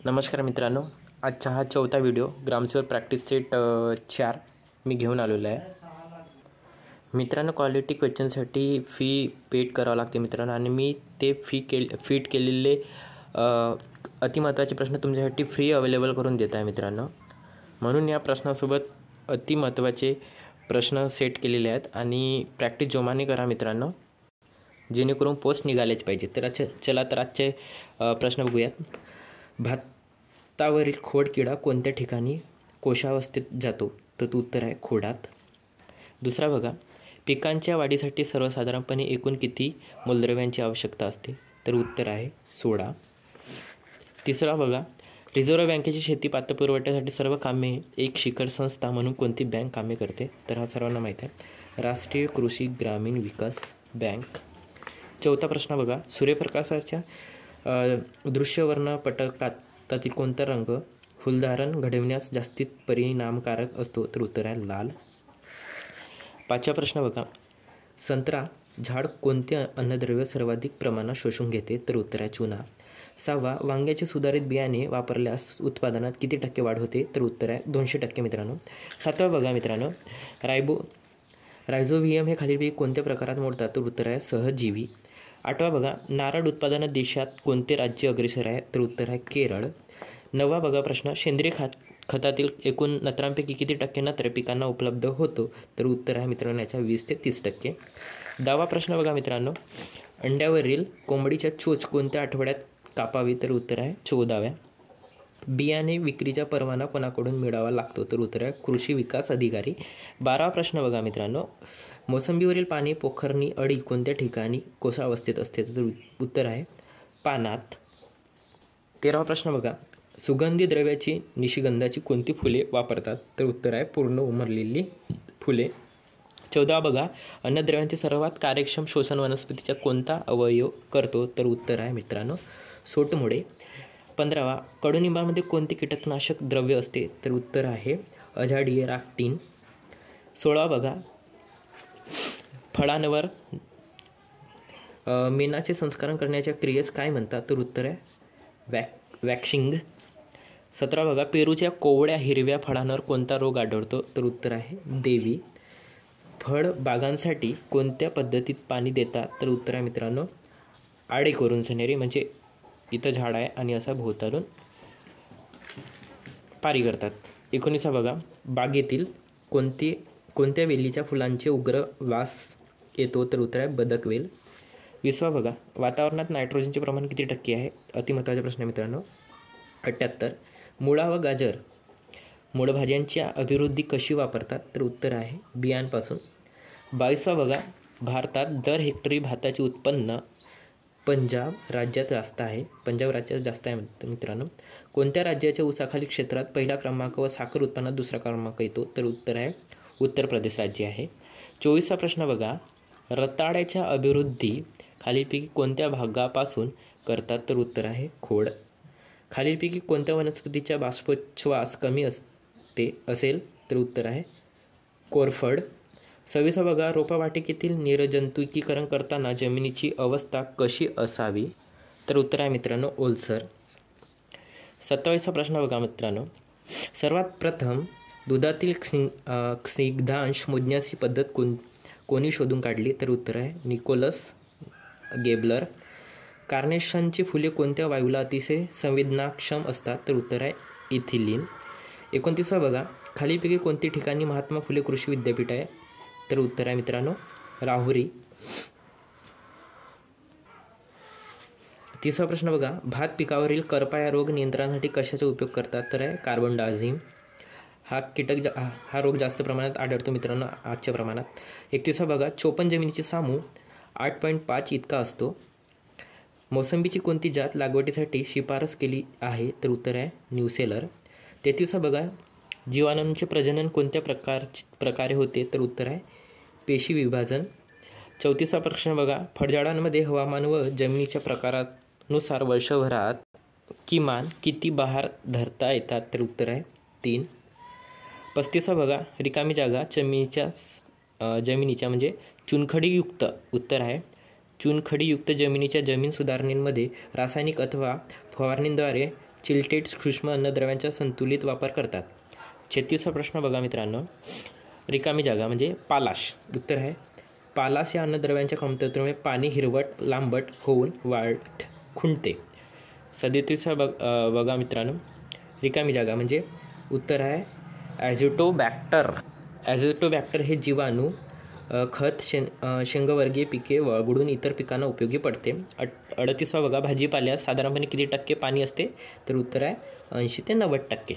नमस्कार मित्रांनो, आजचा हा चौथा व्हिडिओ ग्रामसेवक प्रॅक्टिस सेट 4 मी घेऊन आलेलो आहे. मित्रांनो, क्वालिटी क्वेश्चनसाठी फी पेड करावं लागते मित्रांनो, आणि मी ते फिट केलेले अतिमहत्त्वाचे प्रश्न तुमच्यासाठी फ्री अवेलेबल करून देत आहे मित्रांनो. म्हणून या प्रश्नासोबत अतिमहत्त्वाचे प्रश्न सेट केलेले आहेत आणि प्रॅक्टिस जोमाने करा मित्रांनो, जेणेकरून पोस्ट निघालेच पाहिजे. तर चला तर आजचे प्रश्न बघूयात. भातावरील खोडकिडा कोणत्या ठिकाणी कोशावस्थेत जातो? तर उत्तर आहे खोडात. दुसरा बघा, पिकांच्या वाढीसाठी सर्वसाधारणपणे एकूण किती मूलद्रव्यांची आवश्यकता असते? तर उत्तर आहे 16. तिसरा बघा, रिझर्व्ह बँकेची शेती पातपुरवठ्यासाठी सर्व कामे एक शिखर संस्था म्हणून कोणती बँक कामे करते? तर हा सर्वांना माहीत आहे, राष्ट्रीय कृषी ग्रामीण विकास बँक. चौथा प्रश्न बघा, सूर्यप्रकाशाच्या दृश्यवर्णपटकातील कोणता रंग फुलधारण घडविण्यास जास्तीत परिणामकारक असतो? तर उत्तर आहे लाल. पाचवा प्रश्न बघा, संत्रा झाड कोणते अन्नद्रव्य सर्वाधिक प्रमाणात शोषून घेते? तर उत्तर आहे चुना. सहावा, वांग्याचे सुधारित बियाणे वापरल्यास उत्पादनात किती टक्के वाढ होते? तर उत्तर आहे 200% मित्रांनो. सातवा बघा मित्रांनो, रायझोबियम हे खालीलपैकी कोणत्या प्रकारात मोडतात? तर उत्तर आहे सहजीवी. आठवा बघा, नारळ उत्पादनात देशात कोणते राज्य अग्रेसर आहे? तर उत्तर आहे केरळ. नववा बघा प्रश्न, सेंद्रिय खतातील एकूण नत्रांपैकी किती टक्के नत्र पिकांना उपलब्ध होतो? तर उत्तर आहे मित्रांनो याच्या 20 ते 30%. दहावा प्रश्न बघा मित्रांनो, अंड्यावरील कोंबडीच्या चोच कोणत्या आठवड्यात कापावी? तर उत्तर आहे 14व्या. बियाणे विक्रीचा परवाना कोणाकडून मिळावा लागतो? तर उत्तर आहे कृषी विकास अधिकारी. 12वा प्रश्न बघा मित्रांनो, मोसंबीवरील पाणी पोखरणी अळी कोणत्या ठिकाणी कोशावस्थेत असते? तर उत्तर आहे पानात. 13वा प्रश्न बघा, सुगंधी द्रव्याची निशिगंधाची कोणती फुले वापरतात? तर उत्तर आहे पूर्ण उमरलेली फुले. 14वा बघा, अन्नद्रव्यांचे सर्वात कार्यक्षम शोषण वनस्पतीचा कोणता अवयव करतो? तर उत्तर आहे मित्रांनो सोटमुळे. 15वा, कडुनिंबामध्ये कोणते कीटकनाशक द्रव्य असते? तर उत्तर आहे अझाडिराक्टिन. 16वा बघा, फळांवर मेणाचे संस्करण करण्याच्या क्रियेस काय म्हणतात? तर उत्तर आहे वॅक्सिंग. 17 बघा, पेरूच्या कोवळ्या हिरव्या फळांवर कोणता रोग आढळतो? तर उत्तर आहे देवी. फळ बागांसाठी कोणत्या पद्धतीत पाणी देतात? तर उत्तर आहे मित्रांनो आडे करून सनेरी, म्हणजे इथं झाड आहे आणि असा भोवतालून पारी करतात. 19 बघा, बागेतील कोणत्या वेलीच्या फुलांचे उग्र वास येतो? तर उत्तर आहे बदकवेल. 20 बघा, वातावरणात नायट्रोजनचे प्रमाण किती टक्के आहे? अतिमहत्त्वाचा प्रश्न मित्रांनो. 78. मुळा व गाजर मूळभाज्यांची अभिवृद्धी कशी वापरतात? तर उत्तर आहे बियांपासून. 22 बघा, भारतात दर हेक्टरी भाताचे उत्पन्न पंजाब राज्यात जास्त आहे. पंजाब राज्यात जास्त आहे मित्रांनो. कोणत्या राज्याच्या ऊसाखाली क्षेत्रात पहिला क्रमांक व साखर उत्पन्नात दुसरा क्रमांक येतो? तर उत्तर आहे उत्तर प्रदेश राज्य आहे. 24वा प्रश्न बघा, रताळ्याच्या अभिवृद्धी खालीलपैकी कोणत्या भागापासून करतात? तर उत्तर आहे खोड. खालीलपैकी कोणत्या वनस्पतीच्या बाष्पोच्छ्वास कमी असेल? तर उत्तर आहे कोरफड. 26 बघा, रोपवाटिकेतील निर्जंतुकीकरण करताना जमिनीची अवस्था कशी असावी? तर उत्तर आहे मित्रांनो ओलसर. 27वा प्रश्न बघा मित्रांनो, सर्वात प्रथम दुधातील स्निग्धांश मोजण्याची पद्धत कोणी शोधून काढली? तर उत्तर आहे निकोलस गेबलर. कार्नेशनची फुले कोणत्या वायूला अतिशय संवेदनाक्षम असतात? तर उत्तर आहे इथिलीन. 29 बघा, खालीलपैकी कोणती ठिकाणी महात्मा फुले कृषी विद्यापीठ आहे? तर उत्तर आहे मित्रांनो राहुरी. 30वा प्रश्न बघा, भात पिकावरील करपा या रोग नियंत्रणासाठी कशाचा उपयोग करतात? तर आहे कार्बनडाझिम. हा रोग जास्त प्रमाणात आढळतो मित्रांनो आजच्या प्रमाणात. 31 बघा, चोपन जमिनीची सामू 8.5 इतका असतो. मोसंबीची कोणती जात लागवडीसाठी शिफारस केली आहे? तर उत्तर आहे न्यूसेलर. 33 बघा, जीवाणूंचे प्रजनन कोणत्या प्रकारे होते? तर उत्तर आहे पेशी विभाजन. 34वा प्रश्न बघा, फळझाडांमध्ये हवामान व जमिनीच्या प्रकारानुसार वर्षभरात किमान किती बहार धरता येतात? तर उत्तर आहे 3. 35 बघा, रिकामी जागा जमिनीच्या म्हणजे चुनखडीयुक्त. उत्तर आहे चुनखडीयुक्त जमिनीच्या जमीन सुधारणेमध्ये रासायनिक अथवा फवारणीद्वारे चिलटेड सूक्ष्म अन्नद्रव्यांचा संतुलित वापर करतात? 36वा प्रश्न बघा मित्रांनो, रिकामी जागा म्हणजे पालाश. उत्तर आहे पालाश या अन्नद्रव्यांच्या कमतरतेमुळे पाणी हिरवट लांबट होऊन वाढ खुंटते. 37वा बघा मित्रांनो, रिकामी जागा म्हणजे उत्तर आहे ॲझोटोबॅक्टर. ॲझोटोबॅक्टर हे जीवाणू खत शेंगवर्गीय पिके वगळून इतर पिकांना उपयोगी पडते. 38वा बघा, भाजीपाल्यात साधारणपणे किती टक्के पाणी असते? तर उत्तर आहे 80 ते 90%.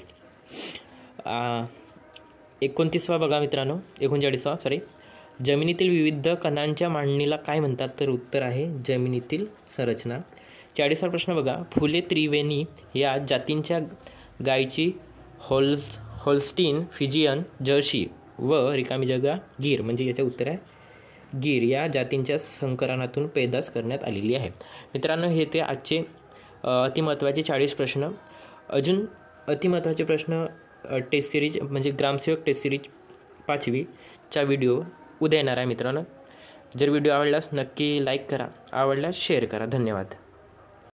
29वा बघा मित्रांनो, 39वा सॉरी, जमिनीतील विविध कणांच्या मांडणीला काय म्हणतात? तर उत्तर आहे जमिनीतील संरचना. 40वा प्रश्न बघा, फुले त्रिवेणी या जातींच्या गायीची होल्स्टीन, फिजियन, जर्सी व रिकामी जागा गीर म्हणजे याचे उत्तर आहे गीर या जातींच्या संकरणातून पैदास करण्यात आलेली आहे. मित्रांनो, हे ते आजचे अतिमहत्त्वाचे 40 प्रश्न. अजून अतिमहत्त्वाचे प्रश्न टेस्ट सिरीज म्हणजे ग्रामसेवक टेस्ट सिरीज 5वीचा व्हिडिओ उद्या येणार आहे मित्रांनो. जर व्हिडिओ आवडल्यास नक्की लाईक करा, आवडल्यास शेअर करा. धन्यवाद.